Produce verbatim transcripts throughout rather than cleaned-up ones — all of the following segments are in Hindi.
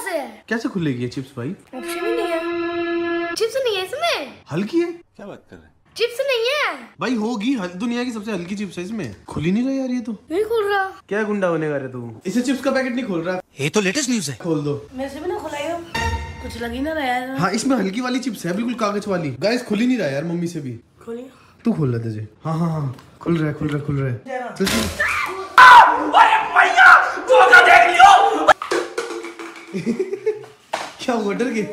से है? कैसे खुलेगी ये चिप्स भाई? ऑप्शन ही नहीं है। चिप्स नहीं है इसमें। हल्की है? क्या बात कर रहे हैं? चिप्स नहीं है भाई। होगी, दुनिया की सबसे हल्की चिप्स है इसमें। खुल ही नहीं रहा यार ये तो। नहीं खुल रहा। क्या गुंडा होने का रे तू? इसे चिप्स का पैकेट नहीं खोल रहा। ये तो लेटेस्ट न्यूज है। खोल दो। मेरे से भी ना खुलाई हो, कुछ लग ही ना रहा है। हाँ इसमें हल्की वाली चिप्स है, बिल्कुल कागज वाली। गाइस खुल ही नहीं रहा यार, मम्मी से भी। खोलिए। तू खोल रहा तुझे? हाँ हाँ हाँ खुल रहा है, खुल रहा है, खुल रहा है। चल चल। देख लियो। क्या हुआ, डर गए?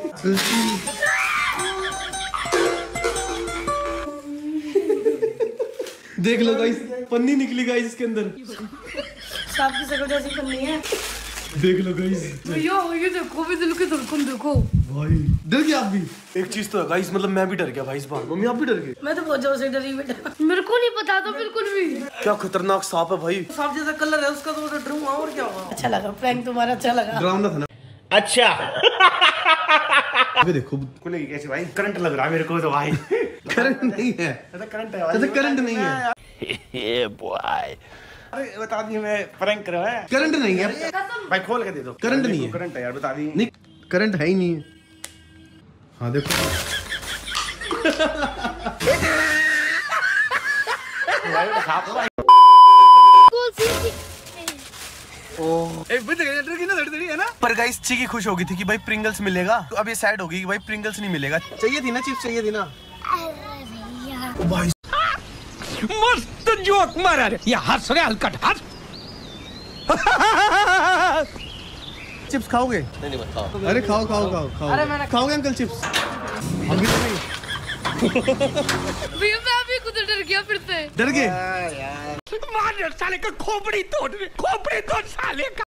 देख लो गाइस, पन्नी निकली गाइस इसके अंदर। सांप की शक्ल जैसी पन्नी है। देख लो गाइस। भैया ये देखो भी, दिल की धड़कन देखो। भाई डर गए आप भी? एक चीज तो है गाइस, मतलब मैं भी डर गया भाई इस बार। मम्मी आप भी डर गए? मैं तो बहुत जोर से डरी बेटा। मेरे को नहीं पता था बिल्कुल भी। क्या खतरनाक सांप है भाई। सांप जैसा कलर है उसका, तो मैं डरूंगा और क्या होगा। अच्छा लगा प्रैंक तुम्हारा, अच्छा लगा। डरावना था ना? अच्छा। अबे देखो खुलेगी कैसे भाई? करंट लग रहा है मेरे को तो भाई। करंट नहीं है। ऐसा करंट है ऐसा करंट नहीं है। ये बॉय। अरे बता दी मैं प्रैंक कर रहा है। करंट नहीं है भाई, खोल के दे दो। करंट नहीं है। करंट है यार, बता दी। नहीं करंट है ही नहीं है। हाँ देखो। पर गाइस चिकी खुश हो गई थी कि भाई प्रिंगल्स मिलेगा, तो अब ये सैड हो गई कि भाई प्रिंगल्स नहीं मिलेगा। चाहिए थी ना चिप्स, चाहिए थी ना। ओ भाई मस्त जोक मारा रे, ये हंस रे हलकट हंस। चिप्स खाओगे? नहीं नहीं मत खाओ। अरे खाओ खाओ खाओ खाओ। अरे मैंने खाओगे अंकल चिप्स? अभी तो नहीं। भैया मैं भी खुद डर गया फिर से। डर गए? मार साले का खोपड़ी तोड़, खोपड़ी तोड़ साले का।